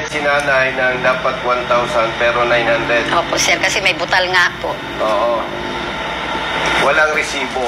nagbayad si nanay ng dapat 1,000 pero 900. Opo, sir, kasi may butal nga po. Oo. Walang resibo.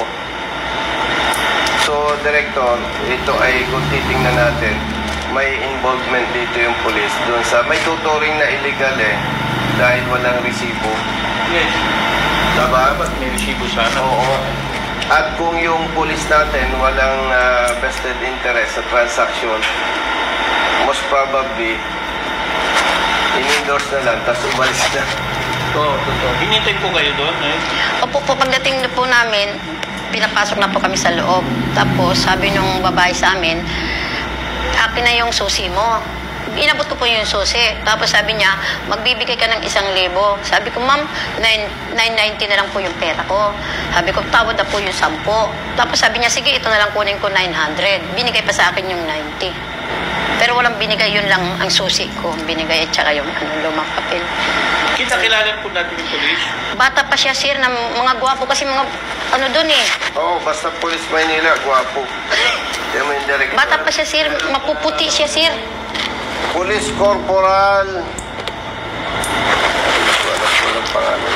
So, Director, ito ay kung titingnan natin, may involvement dito yung police doon sa may tuturing na illegal dahil walang resibo. Yes. Diba? Dapat may resibo sana. Oo. At kung yung police natin walang vested interest sa transaction, most probably, in-endorse na lang, tapos umalis na. Oo, totoo. Hinintay po kayo doon, eh? Opo po, pagdating na po namin, pinapasok na po kami sa loob. Tapos, sabi nung babae sa amin, akin na yung susi mo. Inabot ko po yung susi. Tapos sabi niya, magbibigay ka ng 1,000. Sabi ko, ma'am, 990 na lang po yung pera ko. Sabi ko, tawad na po yung 10. Tapos sabi niya, sige, ito na lang kunin ko 900. Binigay pa sa akin yung 90. Pero walang binigay, yun lang ang susi ko. Binigay at saka yung lumang papel. Kita-kilala po natin yung police. Bata pa siya, sir, ng mga gwapo kasi mga doon eh. Oo, basta Police Maynila, gwapo. Yan mo yung Director. Bata pa siya, sir. Mapuputi siya, sir. Police Corporal. Walang pangalan.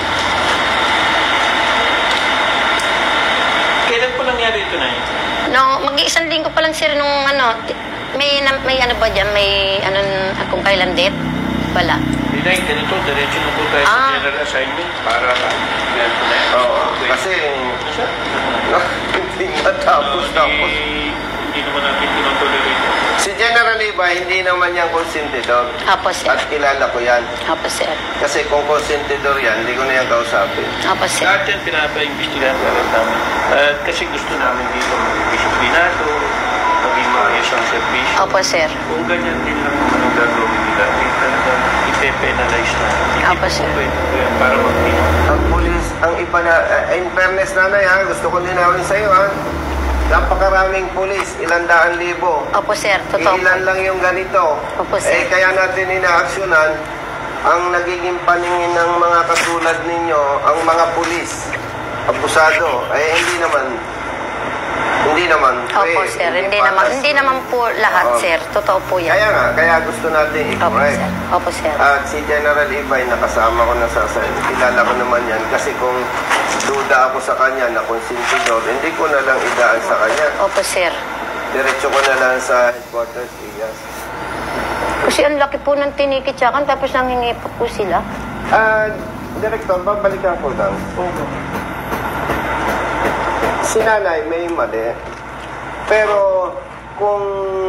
Kailan po nangyari ito na yun? No, mag-iisang linggo pa lang, sir, nung may ano ba dyan, may kung kailan date? Wala. Hindi na, ganito, diretso na po tayo sa general assignment para yan po na yun. Oo, kasi hindi matapos. Hindi naman natin tinotolerate. Si General Iba, hindi naman yan konsentidor. Apo, sir. At kilala ko yan. Apo, sir. Kasi kung konsentidor yan, hindi ko na yan kausapin. Apo, sir. Lahat yan pinapa-investigahan na rin namin. At kasi gusto namin dito mag-disiplinado, maging maayos ang servisyo. Apo, sir. Kung ganyan din lang naman ang gagawin nila, eh talagang ipe-penalize na. Apo, sir. Pwede po yan para mag-pino. Ang pulis, ang iba na, in fairness nanay ha, gusto ko linawin sa'yo ha. Napakaraming pulis, 100,000. Opo, sir. Totoo. Ilan lang yung ganito. Opo, sir. Kaya natin inaaksyonan ang nagiging paningin ng mga katulad ninyo, ang mga pulis, abusado. Hindi naman. Opo, sir. Hindi naman po lahat, sir. Totoo po yan. Kaya gusto natin Opo, i-correct. sir. Opo, sir. At si General Ibay, nakasama ko na sa kilala ko naman yan. Kasi kung duda ako sa kanya na konsentidor, hindi ko na lang idaan sa kanya. Opo, sir. Diretso ko na lang sa headquarters, Iyas. Kasi ang laki po ng tinikitsakan, tapos nangingi po sila. Director, babalikan ko lang. Si nanay may mali. Pero kung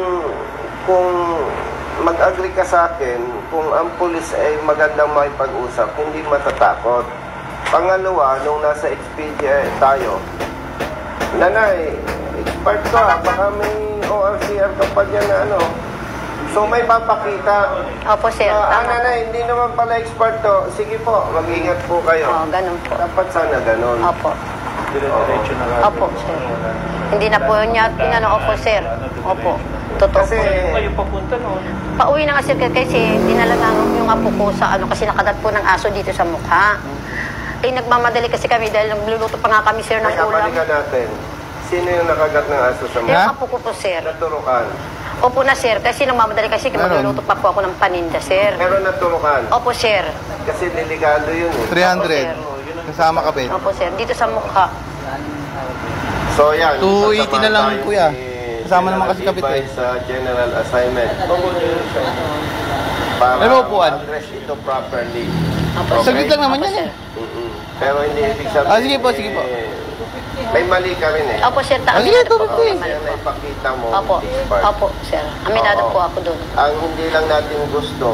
mag-agree ka sa akin, kung ang pulis ay magandang makipag-usap, hindi matatakot. Pangalawa, nung nasa Expedia tayo, nanay, expert ka, baka may ORCR ka pa dyan na So may papakita. Opo, sir. Nanay, hindi naman pala expert to. Sige po, mag-ingat po kayo. Ganun po. Dapat sana ganun. Opo. Diretso na lang. Opo, sir. Hindi na po niya opo, sir. Opo. Totoo Kasi, po. Kayo papunta noon. Pauwi na kasi dinala na yung apo ko sa kasi nakagat po ng aso dito sa mukha. Nagmamadali kasi kami dahil nagluluto pa nga kami, sir, ng ulam. balikan natin. Sino yung nakagat ng aso sa Yung mukha? apo ko po, sir. Naturukan. Opo na, sir. Kasi nagmamadali kasi magluluto pa po ako ng paninda, sir. Pero naturukan. Opo, sir. Kasi delikado yun eh. 300. Kasama ka, Ben. Opo, sir. Dito sa mukha. So yan. 280 na lang, sasamahan tayo kuya. ni Kasama naman kasi General kapit Ibay eh. sa general assignment. Para May upuan. address ito properly. Opo, Saglit lang naman Opo, yan sir. Pero hindi ibig sabihin. Sige po, sige po. May mali ka rin eh. Opo, sir. Sige, tuloy ko eh. Kaya naipakita mo. Opo. expert. Opo, sir. Aminado Oo. po ako doon. Ang hindi lang natin gusto,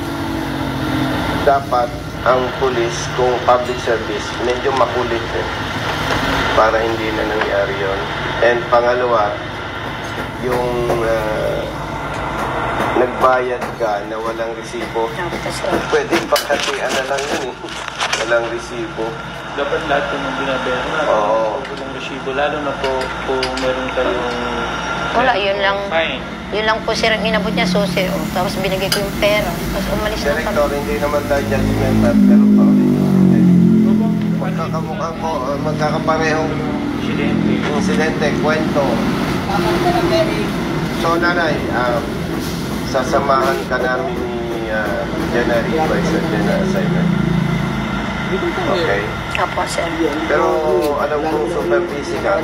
dapat ang pulis, kung public service, medyo makulit eh. Para hindi na nangyari yun. And pangalawa, yung nagbayad ka na walang resibo, Opo, sir. pwede pakatian na lang yun eh. Walang resibo. Dapat lahat po ng binabayaran natin. Oo. Walang resibo. Lalo na po kung meron kayong... Wala, yun lang. Fine. Yun lang po, sir, ang inabot niya susi. Tapos binigay ko yung pera. Tapos umalis na kami. Director, hindi naman tayo judgmental, pero pa ulit. Magkakamukha ko, magkakaparehong insidente, kwento. So, nanay, sasamahan ka namin ni January by sa January assignment. Okay? Opo, sir. Pero alam kong super busy ka.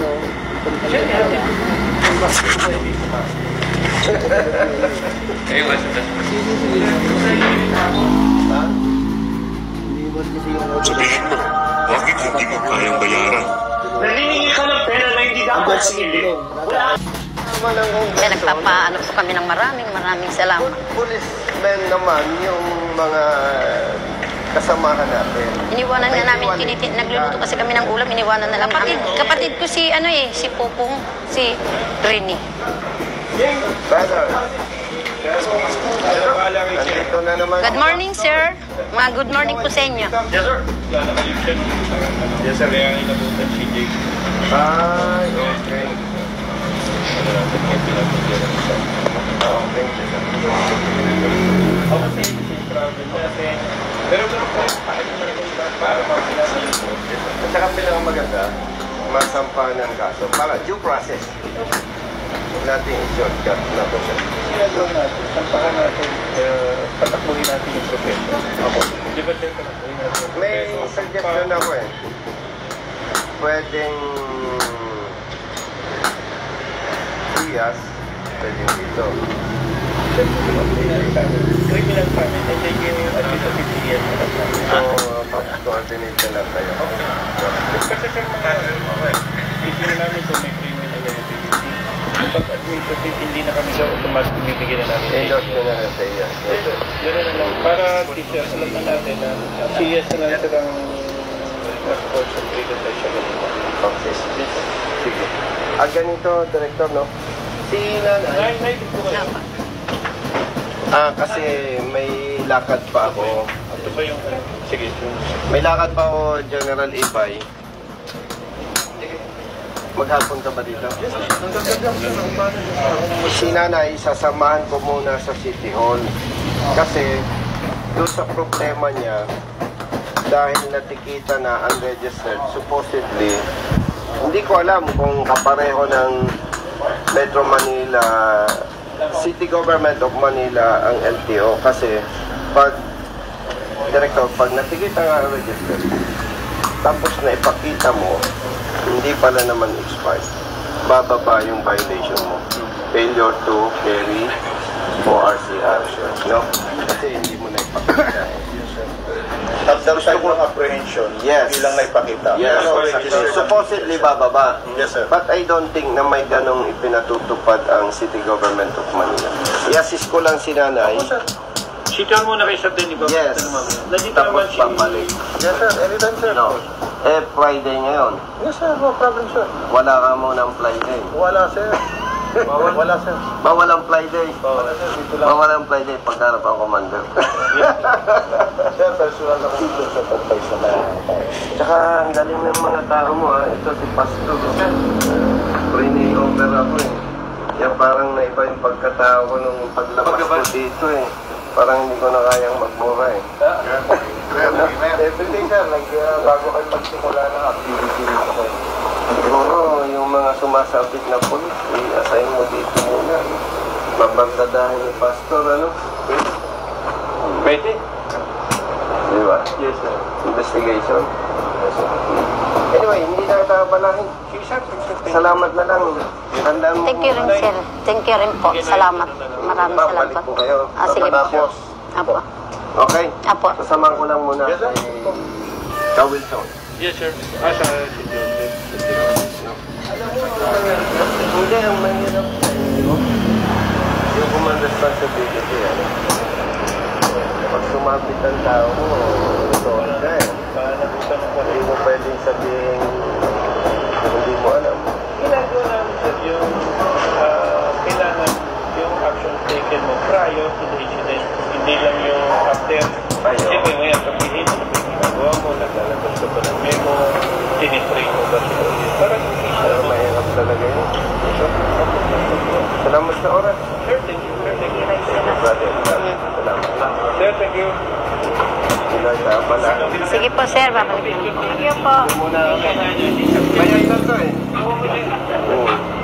Sabihin mo, bakit hindi mo kayang bayaran? Naningi ka ng pera na hindi dapat singilin. Wala. Kaya nagpapaano po kami ng maraming salamat. Policemen naman yung mga kasamahan natin. Iniwanan na namin, nagluluto kasi kami ng ulam, iniwanan na lang. Kapatid ko si, si Pupong, si Rini. Brother, nandito na naman. Good morning, sir. Good morning po sa inyo. Yes, sir. Yes, sir. Kaya inabutan si Jake. Ay, okay. Pero ganun po, para mapilasa mo. At saka pinakamaganda, masampahan ng kaso para due process. Huwag natin i-shortcut na po siya. Sinagawa natin, sampahan natin, patakbuhin natin yung proseso. Ako. Di ba sir, patakbuhin natin yung May proseso? suggestion ako eh. Pwedeng Diaz, pwedeng dito. Criminal family, and then yung administrative years. So, coordinate na lang tayo. Kasi sir, isip namin kung may criminal liability. Pag administrative, hindi na kami daw automatic bibigyan na namin. Endorse ko na lang sa iya. Gano'n na lang. Para teacher, alam na natin na CS na lang silang concentrated tayo siya ganito. Okay. Sige. Ganito, Director, no? Si Nanay. Nay, dito kayo. Kasi may lakad pa ako. Ito pa yung, sige. May lakad pa ako, General Ibay. Maghapon ka ba dito? Si Nanay, sasamahan ko muna sa City Hall. Kasi, doon sa problema niya, dahil natikita na unregistered, supposedly, hindi ko alam kung kapareho ng Metro Manila, City Government of Manila ang LTO. Kasi, Director, pag natikita nga unregistered, tapos na ipakita mo, hindi pala naman expired. Bababa yung violation mo. Failure to carry ORCR. No? Kasi hindi mo na ipakita. After type ng apprehension, Yes. bilang naipakita. Yes. Supposedly bababa. Yes, sir. But I don't think na may ganong ipinatutupad ang City Government of Manila. I-assist ko lang si Nanay. Sitaw mo na kayo sa din, di ba? Yes. Nandito Tapos naman si... babalik. Yes, sir. Anytime, sir. No. Friday ngayon. Yes, sir. No problem, sir. Wala ka munang Friday. Wala, sir. Wala, sir. Bawalang Friday. Wala, sir. Dito lang. Bawalang Friday pagkarap ang commander. Sir, personal na dito sa pag-face na tayo. Tsaka ang galing ng mga tao mo ha. Ito si Pastor. Pre-over ako eh. Kaya parang naiba yung pagkatao ko nung paglabas ko dito eh. Parang hindi ko na kayang magmura eh. Everyday, sir. Bago kayo magsimula ng activity rito kayo. Siguro yung mga sumasabit na polis, i-assign mo dito muna. Mabagdadahin ni Pastor, ano? Pwede? Di ba? Yes, sir. Investigation. Anyway, hindi na tabalahin. Salamat na lang. Tandaan mo. Thank you rin, sir. Thank you rin po. Salamat. Maraming salamat Babalik po. po kayo. Sige po. Tapos, Apo. okay? Apo. Sasamahan ko lang muna Yes, sir. kay Wilson. Yes, sir. Sa si Joseph. Hindi, ang mahirap. Yung command responsibility, ano? Pag sumabit ang tao mo, sorry ka eh. Nagutan ko. Hindi mo pwedeng sabihin hindi mo alam. Ginagawa namin, sir, yung kailangan yung action taken mo prior to the incident. Hindi lang yung after. Siyempre, may sabihin, ano ba yung ginagawa mo, naglalabas ka ba ng memo, tinitrain mo ba siya. Parang Pero mahirap talaga yun. Salamat sa oras. sir, thank you, sir, thank you. Brother, salamat. Sir, thank you. Sila sa pala. Sige po, sir. Babalik. Thank you po. Muna, okay. Bayan na to eh. Oo.